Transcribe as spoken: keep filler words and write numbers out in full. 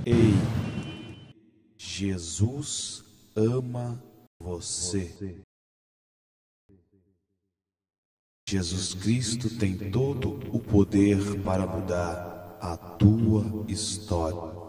Ei, Jesus ama você. Jesus Cristo tem todo o poder para mudar a tua história.